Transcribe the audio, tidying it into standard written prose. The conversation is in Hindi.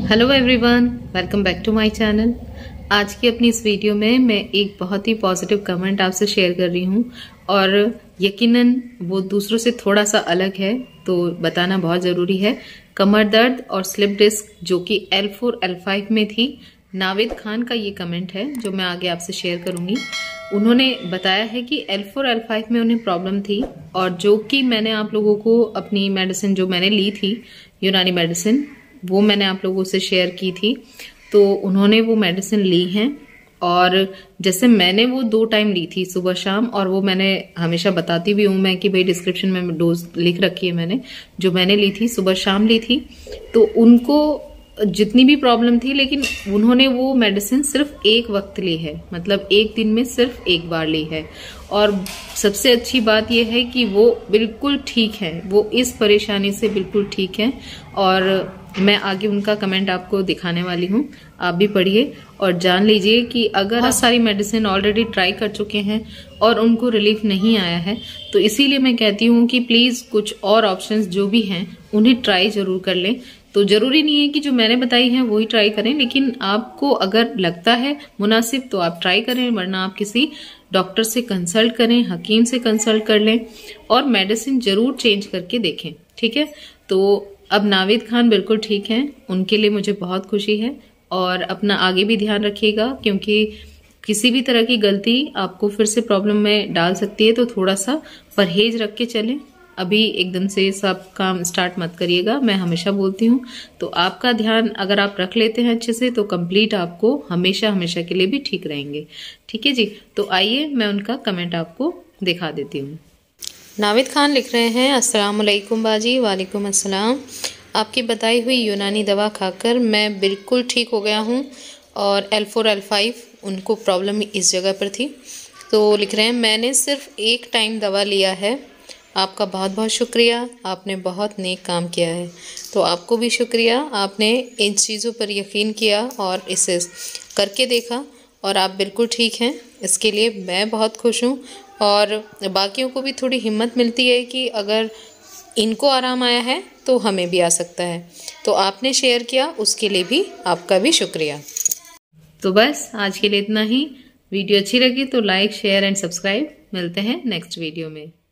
Hello everyone, welcome back to my channel. आज की अपनी इस वीडियो में मैं एक बहुत ही पॉजिटिव कमेंट आपसे शेयर कर रही हूँ और यकीनन वो दूसरों से थोड़ा सा अलग है तो बताना बहुत जरूरी है। कमर दर्द और स्लिप डिस्क जो कि L4 L5 में थी, नाविद खान का ये कमेंट है जो मैं आगे आपसे शेयर करूंगी। उन्होंने बताया है कि L4 L5 में उन्हें प्रॉब्लम थी और जो कि मैंने आप लोगों को अपनी मेडिसिन जो मैंने ली थी, यूनानी मेडिसिन, वो मैंने आप लोगों से शेयर की थी। तो उन्होंने वो मेडिसिन ली हैं और जैसे मैंने वो 2 टाइम ली थी, सुबह शाम, और वो मैंने हमेशा बताती भी हूँ मैं कि भाई डिस्क्रिप्शन में डोज लिख रखी है मैंने, जो मैंने ली थी सुबह शाम ली थी। तो उनको जितनी भी प्रॉब्लम थी, लेकिन उन्होंने वो मेडिसिन सिर्फ एक वक्त ली है, मतलब एक दिन में सिर्फ एक बार ली है। और सबसे अच्छी बात यह है कि वो बिल्कुल ठीक है, वो इस परेशानी से बिल्कुल ठीक है। और मैं आगे उनका कमेंट आपको दिखाने वाली हूँ, आप भी पढ़िए और जान लीजिए कि अगर बहुत सारी मेडिसिन ऑलरेडी ट्राई कर चुके हैं और उनको रिलीफ नहीं आया है, तो इसीलिए मैं कहती हूँ कि प्लीज कुछ और ऑप्शंस जो भी हैं उन्हें ट्राई जरूर कर लें। तो जरूरी नहीं है कि जो मैंने बताई है वही ट्राई करें, लेकिन आपको अगर लगता है मुनासिब तो आप ट्राई करें, वरना आप किसी डॉक्टर से कंसल्ट करें, हकीम से कंसल्ट कर लें और मेडिसिन जरूर चेंज करके देखें। ठीक है, तो अब नाविद खान बिल्कुल ठीक हैं, उनके लिए मुझे बहुत खुशी है। और अपना आगे भी ध्यान रखिएगा, क्योंकि किसी भी तरह की गलती आपको फिर से प्रॉब्लम में डाल सकती है, तो थोड़ा सा परहेज रख के चलें। अभी एकदम से सब काम स्टार्ट मत करिएगा, मैं हमेशा बोलती हूँ। तो आपका ध्यान अगर आप रख लेते हैं अच्छे से, तो कंप्लीट आपको हमेशा हमेशा के लिए भी ठीक रहेंगे। ठीक है जी, तो आइए मैं उनका कमेंट आपको दिखा देती हूँ। नाविद खान लिख रहे हैं, अस्सलाम वालेकुम बाजी। वालेकुम अस्सलाम। आपकी बताई हुई यूनानी दवा खाकर मैं बिल्कुल ठीक हो गया हूँ और L4 L5 उनको प्रॉब्लम इस जगह पर थी। तो लिख रहे हैं, मैंने सिर्फ एक टाइम दवा लिया है। आपका बहुत बहुत शुक्रिया, आपने बहुत नेक काम किया है। तो आपको भी शुक्रिया, आपने इन चीज़ों पर यकीन किया और इसे करके देखा और आप बिल्कुल ठीक हैं। इसके लिए मैं बहुत खुश हूँ और बाकियों को भी थोड़ी हिम्मत मिलती है कि अगर इनको आराम आया है तो हमें भी आ सकता है। तो आपने शेयर किया, उसके लिए भी आपका भी शुक्रिया। तो बस आज के लिए इतना ही। वीडियो अच्छी लगी तो लाइक, शेयर एंड सब्सक्राइब। मिलते हैं नेक्स्ट वीडियो में।